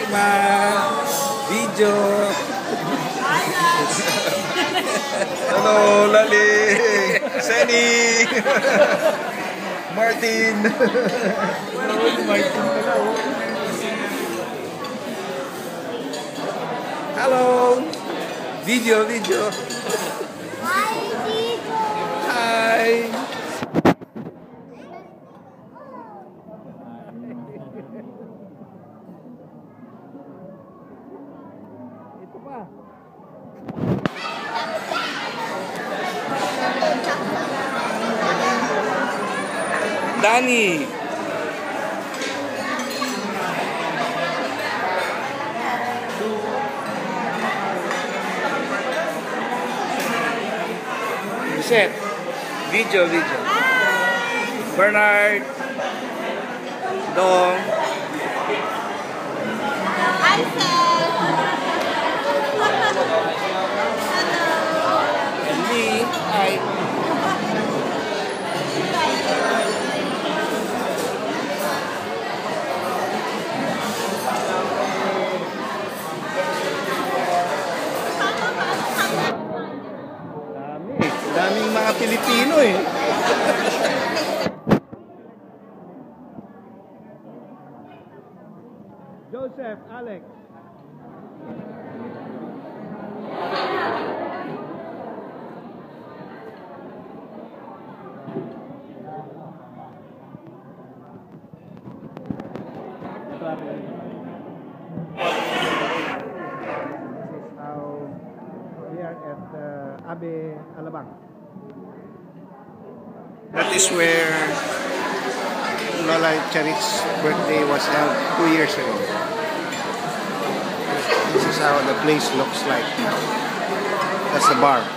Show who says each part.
Speaker 1: Ma! Video! Hello, Lali! Senny! Martin! Martin pala, oh. Hello! Video!
Speaker 2: Hi, Tito!
Speaker 1: Hi! Ito pa. Danny. Set. Video. Bernard. Dong.
Speaker 2: Hi, Seth!
Speaker 1: And me. Hi. Daming mga Pilipino eh. Joseph, Alex. This is how we are at Abe Alabang. That is where Lola Charit's birthday was held 2 years ago. This is how the place looks like now. That's the bar.